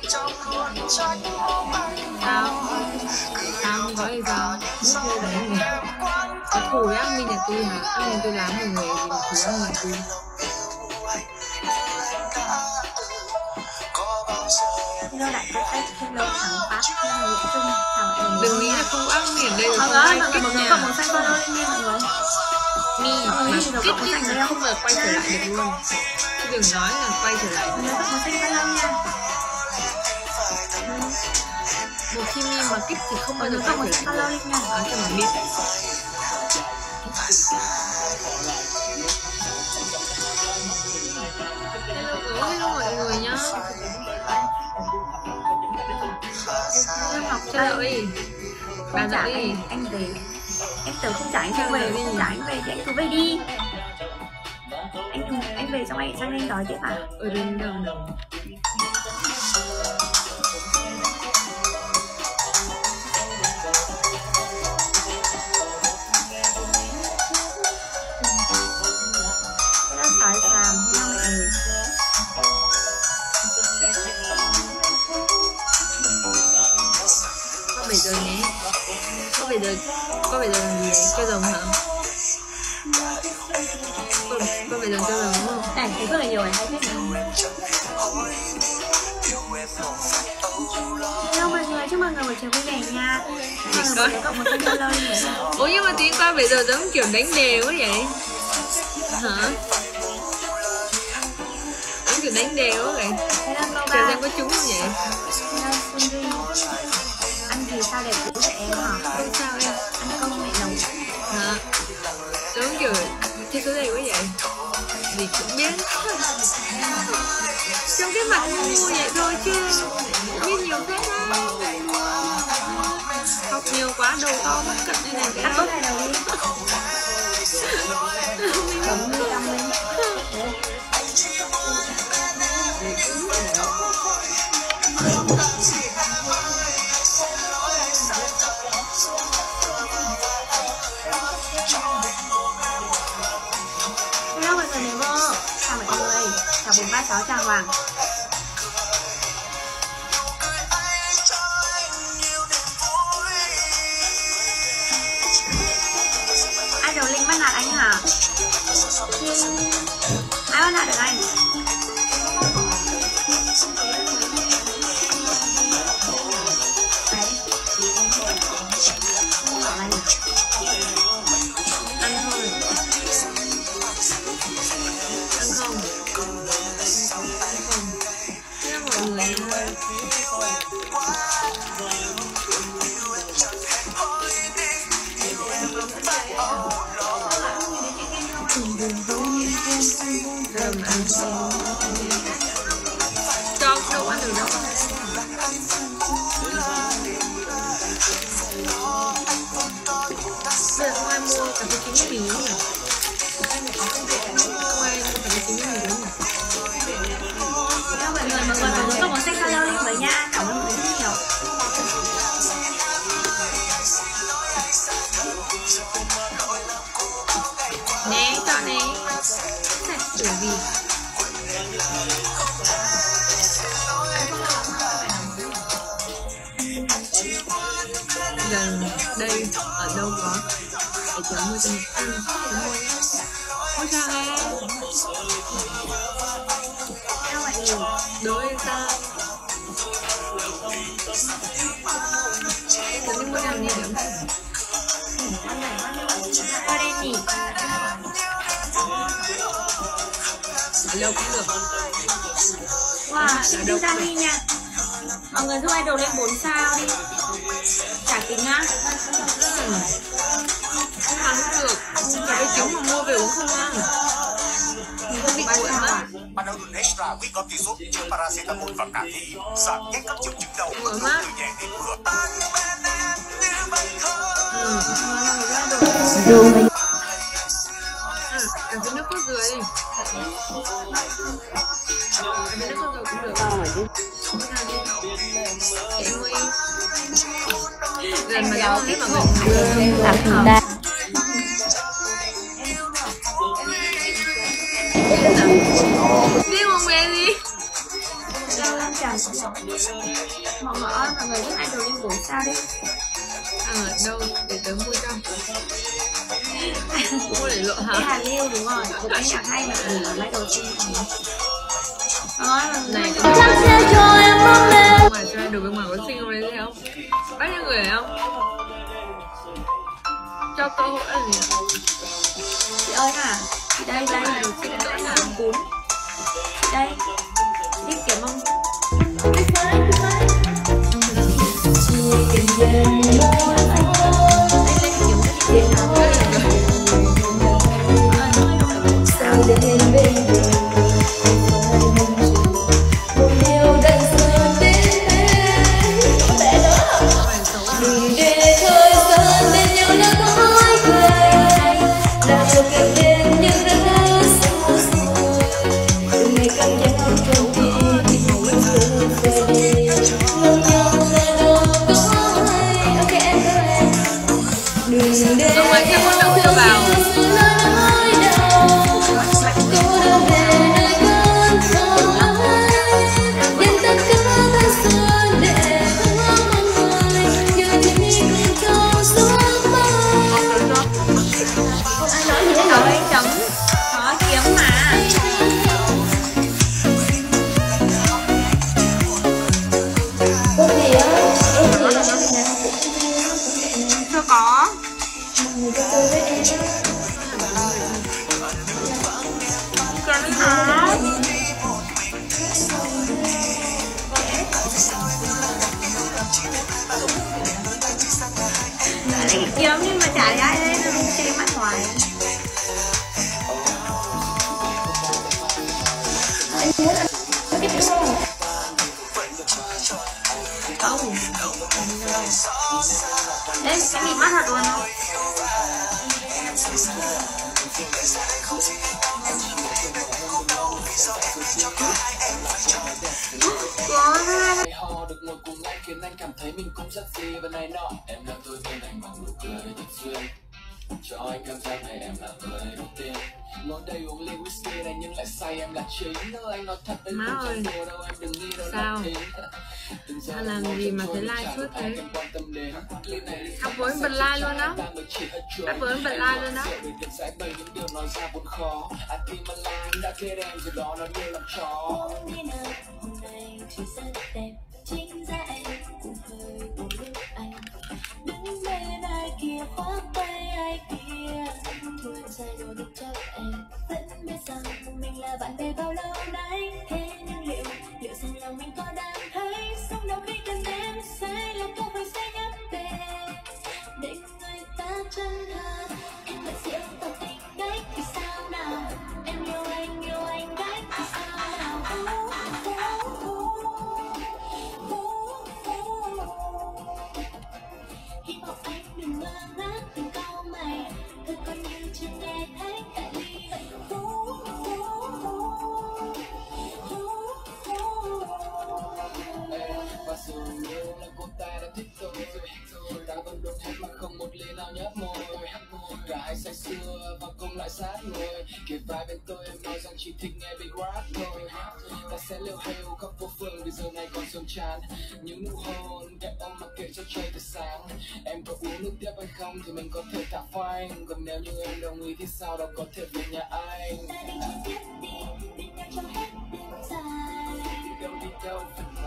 Sao? Sao không có gì sao? Nước vô đấy nhỉ? Có thù với ăn nhà tôi hả? Ăn nhà tôi làm một người gì mà thù ăn nhà tôi. Hello đại có cách, hello thằng Phát, hello Nguyễn Trung, chào mọi người. Đừng nghĩ là không có ăn miền đây là không có like mọi kích người nha. cộng một xanh follow lên nha mọi người. Mi mà kích là không bao giờ quay trở lại được luôn. Chứ đừng nói là quay trở lại. Nhớ cộng một xanh follow nha. Một khi Mi mà kích thì không bao giờ cộng một quay xanh trở follow lại lên được. nha. Nói cho mà biết. Hello mọi người nhá. Hello Ngọc chơi. Không trả anh về. Em tưởng không trả anh không về, không trả anh về thì anh cứ về đi. Anh về xong anh sang anh đòi tiếp à? Đừng. Sái sàm theo mẹ. Có 7 giờ nhé. Có 7 giờ làm gì đấy? Chơi rồng hả? Có 7 giờ chơi rồng đúng không? Này thấy rất là nhiều này hay thích. Hello mọi người, chúc mọi người buổi chiều vui vẻ nha. Mọi người cộng một kênh follow đi nhé. Ủa nhưng mà tiếng qua 7 giờ giống kiểu đánh đều quá vậy? Hả? Giống kiểu đánh đều quá vậy? Chờ xem có trúng không vậy? Ăn gì sao đẹp dữ vậy em hả? Không sao em. Ăn cơm mẹ nấu. Hả? Giống kiểu thế số này quá vậy? Gì cũng biết. Trong cái mặt ngu vậy thôi chứ biết nhiều phết đấy. Học nhiều quá đầu to mất cận như này. Cắt bớt hai đầu đi. Bấm đi đong lên. Hello mọi người Nemo. Chào mọi người. Chào 436, chào Hoàng. Ai đầu link bắt nạt anh hả? Ai bắt nạt được anh? Cho đâu ăn được đâu. Bây giờ không ai mua cà phê chín mì nữa nhỉ? Không ai mua cà phê chín mì nữa nhỉ? Mọi người có một sách follow link với nha. Cảm ơn mọi người rất nhiều. Nè, cho nè. Kiểu gì? Gần đây ở đâu có để chờ mua cho mình ăn. Mua cho em. Hello mọi người. Đối ra. Em muốn đi mua nào nhỉ? Qua đây nhỉ? Ở đâu cũng được. Wow, đi ra đi nha. Mọi người giúp idol lên 4 sao đi. Trả kính á. Không ăn cũng được. Cà phê trứng mà mua về uống không ăn. Mình không bị cuộn mất. Panadol Extra với có tỷ suất chứa paracetamol và cà phê, giảm nhanh các triệu chứng đau, Mở mắt. từ nhẹ đến vừa. Ăn cái nước cốt dừa đi. Ăn cái nước cốt dừa cũng được. Em ơi. Lần mà em thấy mọi người biết không bé gì? trầm. Mọi người ơi, mọi người biết idol buổi sao đi. Đâu để tớ mua cho. Mua để lộ hả? Cái Hà Liêu đúng rồi, một cái nhạc hay mà gửi ở like đầu tiên. Này ngoài cho được bên ngoài có xinh không đấy không? Bao nhiêu người phải không? Cho cơ hội là gì? Chị ơi à, chị đây đây là đồ xinh cỡ nào cún. Đây, đi kiếm không? Kiếm nhưng mà chả ai đây nó chơi mắt hoài. Không. Đấy, cái bị mắt thật luôn không? Họ được ngồi cùng anh khiến anh cảm thấy mình cũng rất gì và này nọ. Em đã tôi bên anh bằng nụ cười thật duyên, cho anh cảm giác này em là người đầu tiên. Ngồi đây uống ly whisky này nhưng lại say em là chính. Nếu anh nói thật đấy má ơi, đâu em đừng nghĩ đâu sao? Anh làm gì mà thấy like suốt thế? Học với bật like luôn đó. Học với bật like luôn đó. Chính ra em cũng hơi buồn lúc anh đứng bên ai kia khoác tay ai kia, thôi sai rồi được cho em. Vẫn biết rằng mình là bạn bè bao lâu nay, thế nhưng liệu rằng lòng mình có đang thấy sống đâu khi cần em sai là câu hỏi sẽ nhắc về để người ta chân thật. Em lại siêu tỏ tình cách thì sao nào, em yêu anh cách thì sao nào. Hy vọng anh đừng ngơ ngác từng câu mày, thật còn như chưa nghe thấy tại ly. Và dù như là cô ta đã thích tôi rồi, ta vẫn đốt hết mà không một ly nào nhấp môi. Cả hai say sưa và cùng lại sát người, kề vai bên tôi em nói rằng chỉ thích nghe Big Rap thôi. Ta sẽ liều heo khắp phố phường vì giờ này còn sớm chán. Những nụ hôn kẹp ôm mặc kệ cho trời từ sáng. Em có uống nước tiếp hay không thì mình có thể thả phanh, còn nếu như em đồng ý thì sao đâu có thể về nhà anh. Ta đi chơi tiếp đi, bên nhau cho hết đêm dài. Đi đâu